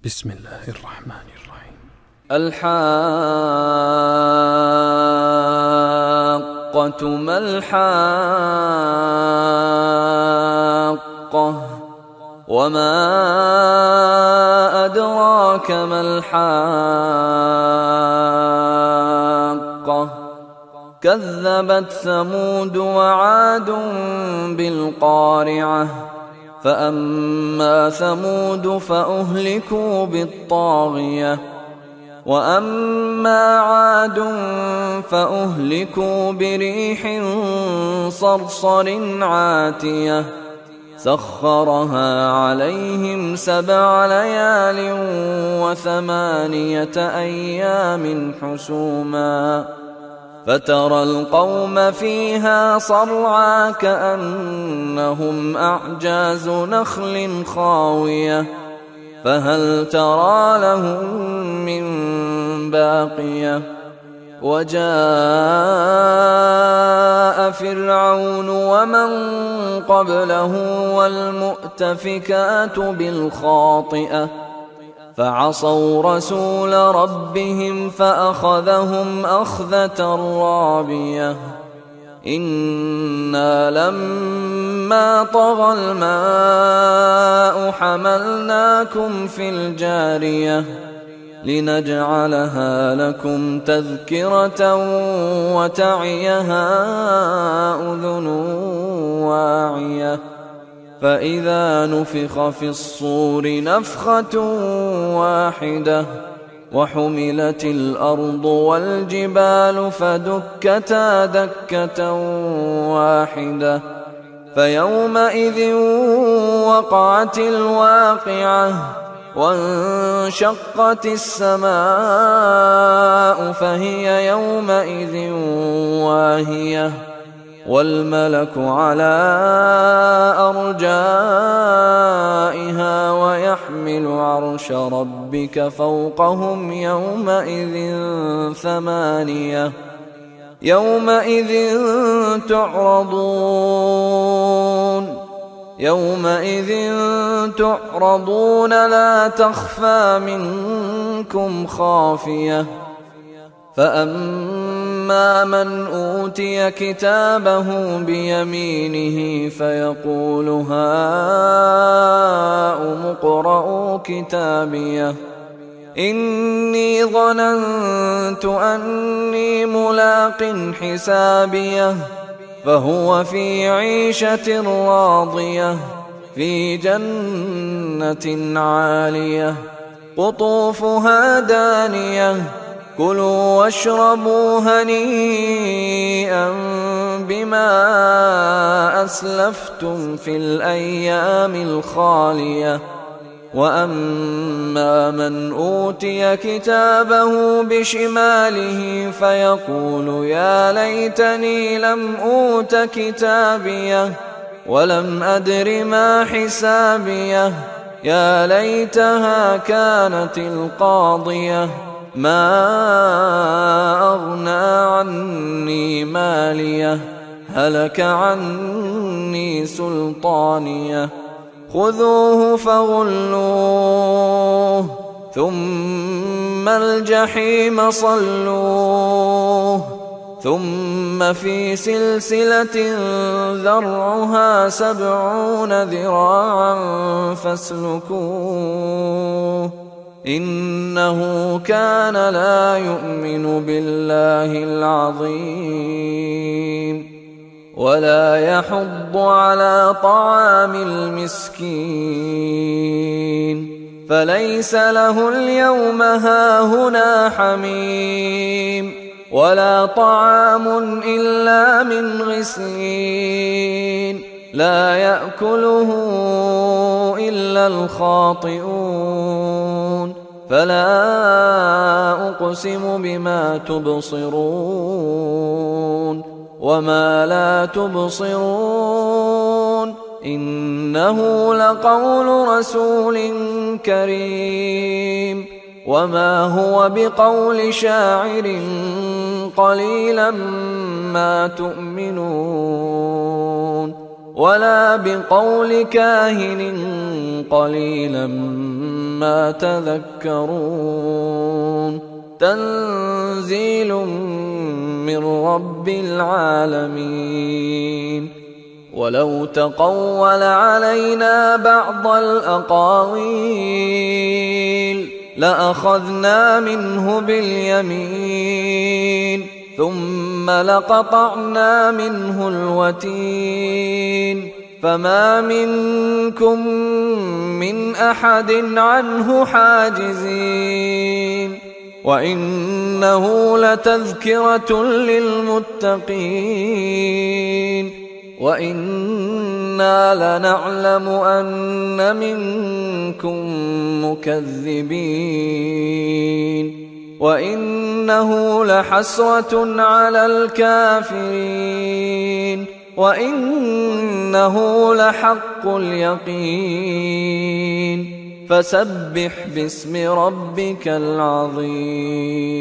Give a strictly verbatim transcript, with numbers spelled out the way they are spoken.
بسم الله الرحمن الرحيم. الحاقة ما الحاقة وما أدراك ما الحاقة كذبت ثمود وعاد بالقارعة فأما ثمود فأهلكوا بالطاغية وأما عاد فأهلكوا بريح صرصر عاتية سخرها عليهم سبع ليال وثمانية أيام حسوما فترى القوم فيها صرعى كأنهم أعجاز نخل خاوية فهل ترى لهم من باقية وجاء فرعون ومن قبله والمؤتفكات بالخاطئة فعصوا رسول ربهم فأخذهم أخذة رابية إنا لما طغى الماء حملناكم في الجارية لنجعلها لكم تذكرة وتعيها أذن واعية فإذا نفخ في الصور نفخة واحدة وحملت الأرض والجبال فدكتا دكة واحدة فيومئذ وقعت الواقعة وانشقت السماء فهي يومئذ واهية والملك على أرجائها ويحمل عرش ربك فوقهم يومئذ ثمانية يومئذ تعرضون يومئذ تعرضون لا تخفى منكم خافية فأما من أوتي كتابه بيمينه فيقول هاؤم اقرءوا كتابيه إني ظننت أني ملاق حسابيه فهو في عيشة راضية في جنة عالية قطوفها دانية كلوا واشربوا هنيئا بما أسلفتم في الأيام الخالية وأما من أوتي كتابه بشماله فيقول يا ليتني لم أوت كتابيه ولم أدر ما حسابيه يا ليتها كانت القاضية ما أغنى عني ماليه هلك عني سلطانيه خذوه فغلوه ثم الجحيم صلوه ثم في سلسلة ذرعها سبعون ذراعا فاسلكوه إنه كان لا يؤمن بالله العظيم ولا يحض على طعام المسكين فليس له اليوم هاهنا حميم ولا طعام إلا من غسلين لا يأكله إلا الخاطئون فلا أقسم بما تبصرون وما لا تبصرون إنه لقول رسول كريم وما هو بقول شاعر قليلا ما تؤمنون ولا بقول كاهن قليلا ما تذكرون تنزيل من رب العالمين ولو تقول علينا بعض الأقاويل لأخذنا منه باليمين ثم لقطعنا منه الوتين فما منكم من أحد عنه حاجزين وإنه لتذكرة للمتقين وإنا لنعلم أن منكم مكذبين وإنه لحسرة على الكافرين وإنه لحق اليقين فسبح باسم ربك العظيم.